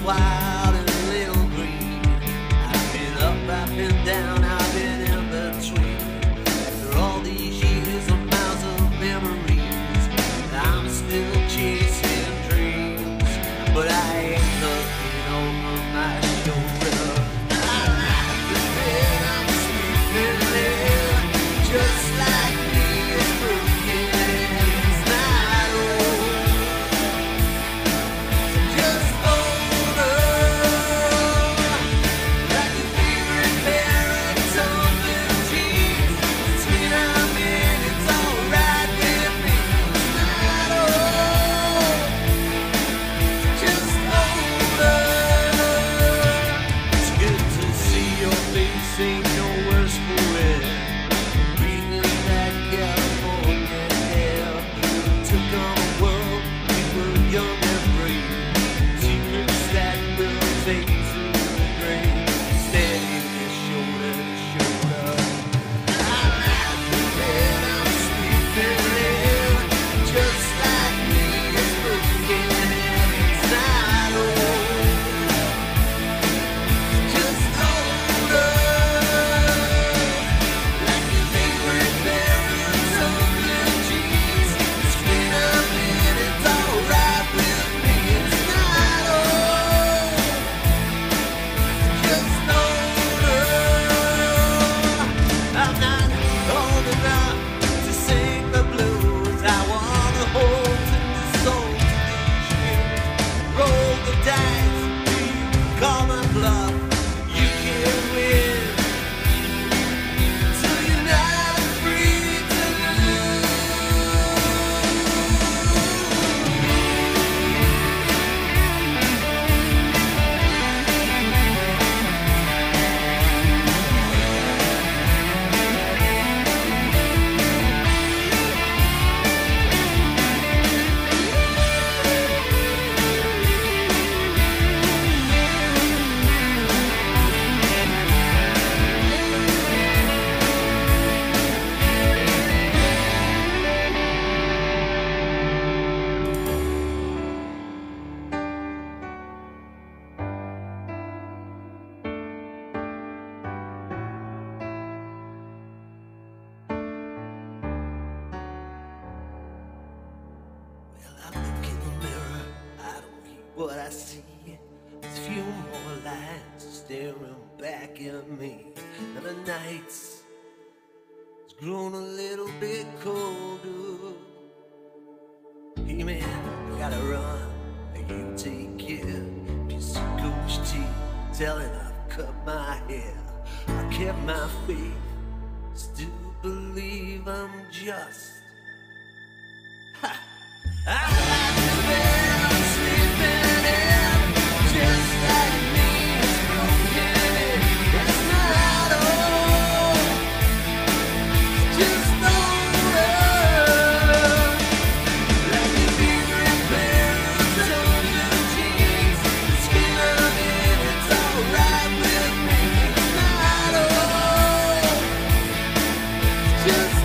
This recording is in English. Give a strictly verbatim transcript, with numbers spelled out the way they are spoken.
wild and a little green. I've been up, I've been down, I've been in between. After all these years of miles of memories, I'm still chasing dreams, but I ain't looking over my shoulder. I like the bed I'm sleeping in, just like me, it's broken and it's not old. Just older, like your favorite pair of tumbling jeans. The skin I'm in, it's alright with me. It's not old, just older. It's good to see your face, ain't no worse for it. Breathing that California air, took on the world, we were young and brave. Secrets that will take to the grave, steady shoulder to shoulder. I like the bed I'm sleeping in, just like me, it's broken and it's not old, just older. Like your favorite pair of tumbling jeans, the skin I'm in, it's alright with me. It's not old, just older. I'm not old enough to sing the blues. I wanna hold to the soul tradition, roll the dice, you call my bluff, you can win. So you're not free to lose. Well, I look in the mirror, I don't keep what I see. There's a few more lines staring back at me. And the nights has grown a little bit colder. Hey man, I gotta run, you take care. Kiss Coach T, telling I've cut my hair. I kept my faith, still believe I'm just. Ha! I like the bed I'm sleeping in, just like me, it's broken and it's not old, just older. Like your favorite pair of tumbling jeans, the skin I'm in, it's alright with me. It's not old, just